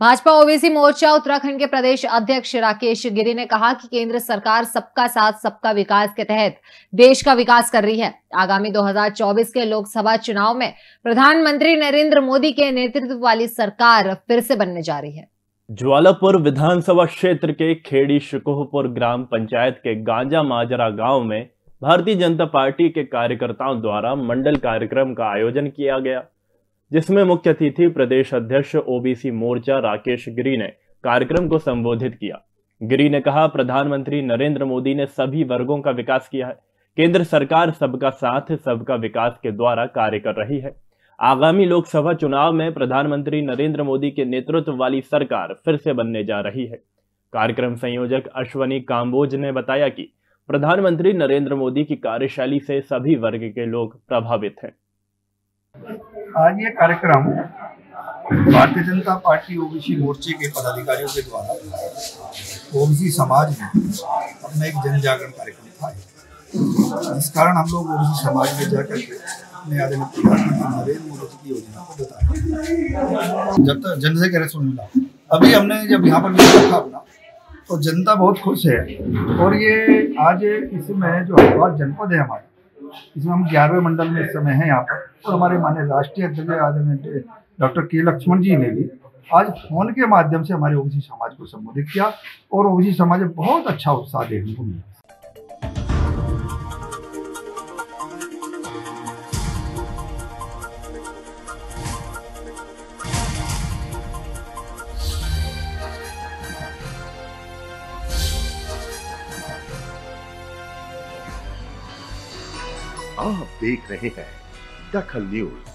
Bhajpa OBC मोर्चा उत्तराखंड के प्रदेश अध्यक्ष राकेश गिरी ने कहा कि केंद्र सरकार सबका साथ सबका विकास के तहत देश का विकास कर रही है। आगामी 2024 के लोकसभा चुनाव में प्रधानमंत्री नरेंद्र मोदी के नेतृत्व वाली सरकार फिर से बनने जा रही है। ज्वालापुर विधानसभा क्षेत्र के खेड़ी शिकोहपुर ग्राम पंचायत के गांजा माजरा गांव में भारतीय जनता पार्टी के कार्यकर्ताओं द्वारा मंडल कार्यक्रम का आयोजन किया गया, जिसमें मुख्य अतिथि प्रदेश अध्यक्ष ओबीसी मोर्चा राकेश गिरी ने कार्यक्रम को संबोधित किया। गिरी ने कहा, प्रधानमंत्री नरेंद्र मोदी ने सभी वर्गों का विकास किया है। केंद्र सरकार सबका साथ सबका विकास के द्वारा कार्य कर रही है। आगामी लोकसभा चुनाव में प्रधानमंत्री नरेंद्र मोदी के नेतृत्व वाली सरकार फिर से बनने जा रही है। कार्यक्रम संयोजक अश्वनी काम्बोज ने बताया कि प्रधानमंत्री नरेंद्र मोदी की कार्यशैली से सभी वर्ग के लोग प्रभावित हैं। आज ये कार्यक्रम भारतीय जनता पार्टी ओबीसी मोर्चे के पदाधिकारियों के द्वारा ओबीसी समाज में अपना एक जन जागरण कार्यक्रम था। इस कारण हम लोग ओबीसी समाज में जाकर के अपने आदरणीय प्रधानमंत्री नरेंद्र मोदी की योजना को बताया। जब तक जन से रेस्पॉन्स मिला, अभी हमने जब यहाँ पर रखा अपना, तो जनता बहुत खुश है। और ये आज इसमें जो हरिद्वार जनपद है हमारे, इसमें हम 11वें मंडल में इस समय हैं यहाँ पर। और हमारे माननीय राष्ट्रीय अध्यक्ष आदरणीय डॉक्टर के लक्ष्मण जी ने भी आज फोन के माध्यम से हमारे ओबीसी समाज को संबोधित किया और ओबीसी समाज में बहुत अच्छा उत्साह देखने को मिला। आप देख रहे हैं दखल न्यूज।